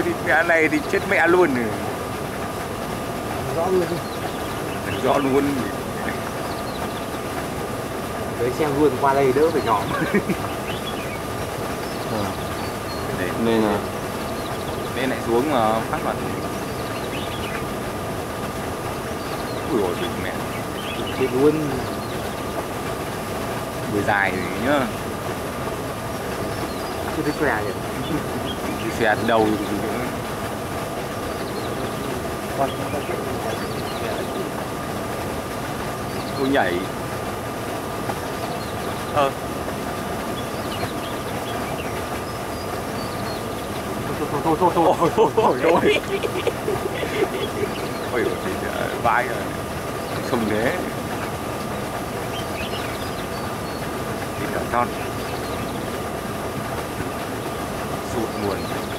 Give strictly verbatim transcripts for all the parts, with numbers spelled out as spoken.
Ôi thì mẹ này thì chết mẹ luôn. Rõ luôn đi. Rõ luôn. Đấy xe luôn qua đây đỡ phải nhòm. Nên là nên lại xuống mà phát mặt. Ui ôi mẹ. Chết luôn. Người dài rồi nhá. Chưa thấy què nhỉ. Đi xe từ đầu thì nữa. Cô nhảy. Ờ. Thôi thôi thôi thôi Ôi ôi ôi ôi. Ôi ôi vãi rồi. Không thế. Đi cả con. Sụt nguồn.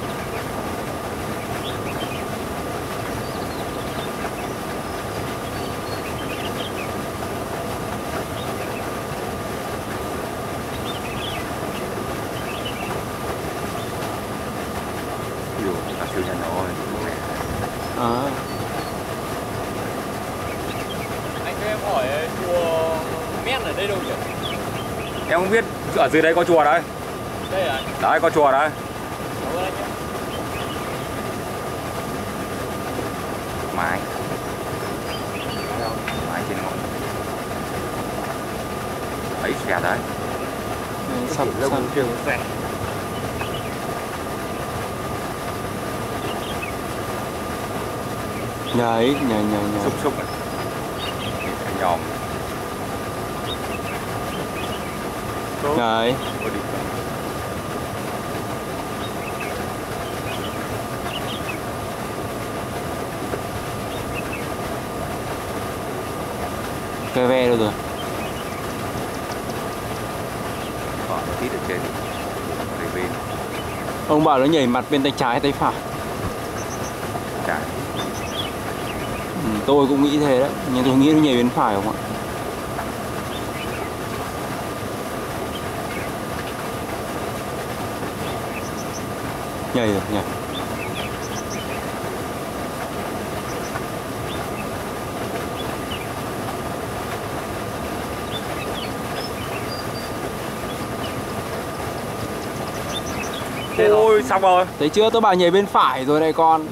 Điều ta siêu nhà nó rồi. à. Anh cho em hỏi chùa Men ở đây đâu nhỉ? Em không biết, ở dưới đây có chùa đấy. Đây à? Đấy có chùa đấy. Cảm ơn anh nhé. Mái. Mái trên ngọn. Ấy xe đấy. Sắp sang trường xe. nhà ấy nhà nhà nhà Xúc xúc này. Nhòm. nhà ấy Ôi đi. cái ve đâu rồi. Bỏ nó tít ở trên. Đây bên. Ông bảo nó nhảy mặt bên tay trái tay phải. Trái. Ừ, tôi cũng nghĩ thế đấy, nhưng tôi nghĩ nó nhảy bên phải không ạ. Nhảy rồi nhảy. Ôi xong rồi. Thấy chưa, tôi bảo nhảy bên phải rồi đây con.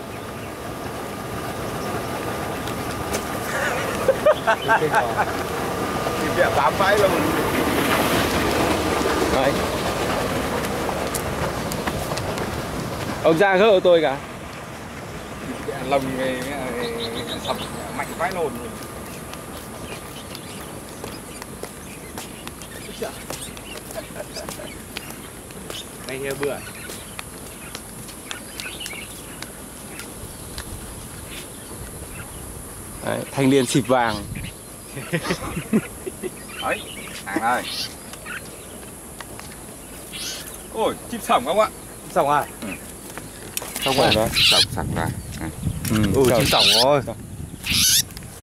Thì mẹ bám vãi luôn. Đấy. Ông ra gỡ tôi cả. Lồng này sập mạnh vãi nồn. Ngay here bữa. Đấy, thanh niên xịp vàng. Đấy, hàng ơi. Ôi, chim sổng không ạ? Xong à? Ừ. Xong rồi đó. Sổng sổng rồi. Ừ, chim sổng rồi.